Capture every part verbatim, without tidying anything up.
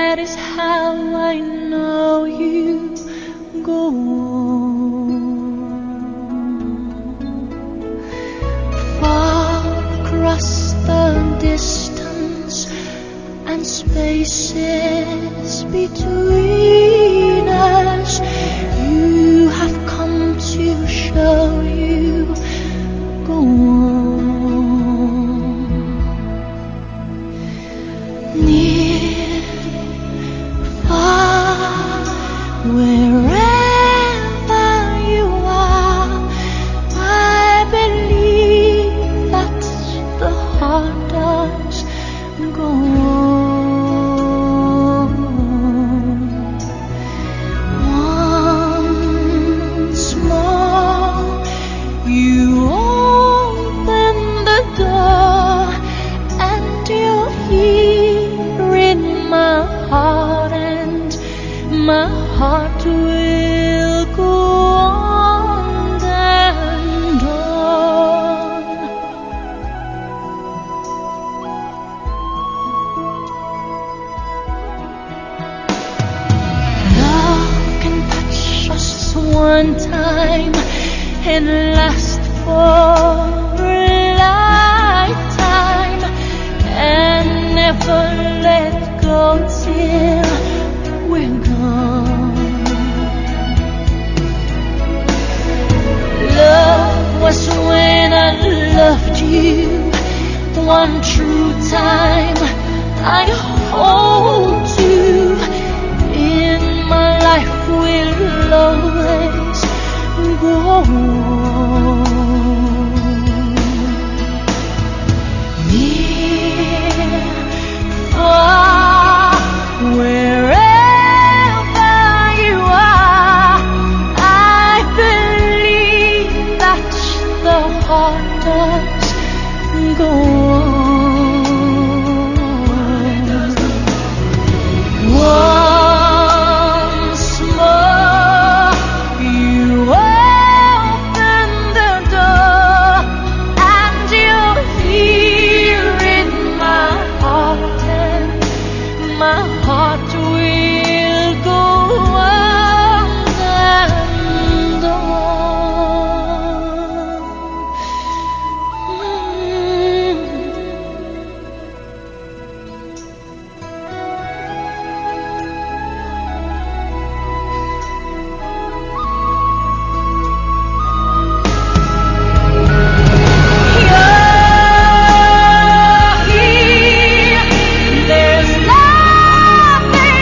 that is how I know you go on. Far across the distance and spaces between us, you have come to show you go on. Near, far, wherever you are, I believe that the heart does go on. Once more, you open the door, and you're here in my heart, and my heart will go on and on. Love can touch us one time and last for a lifetime, and never let go till we're gone. Love was when I loved you one true time. I hold you in my life, will always go on. Near, far, wherever you are, I believe that the heart does go on. Once more, you open the door, and you're here in my heart, and my heart will go on and on. You're here, there's nothing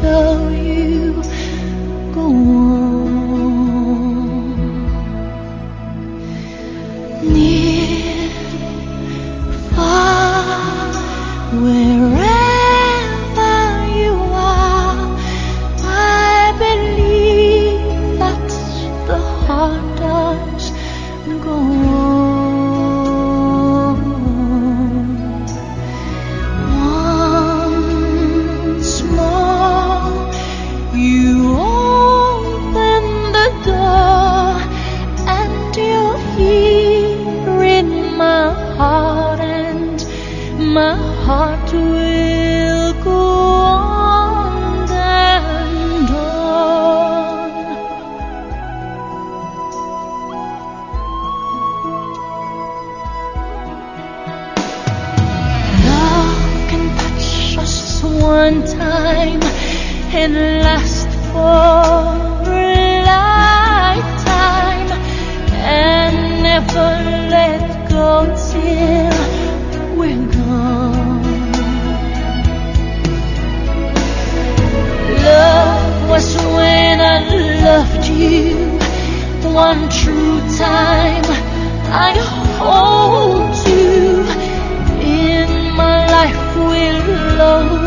show you. Go on. Near, far, wherever you are, I believe that the heart does go on. Once more, you open the door, and you're here in my heart, and my heart will go on and on. Love can touch us one time and last for a lifetime, and never let go till we're gone. Love was when I loved you one true time. I hold you in my life will always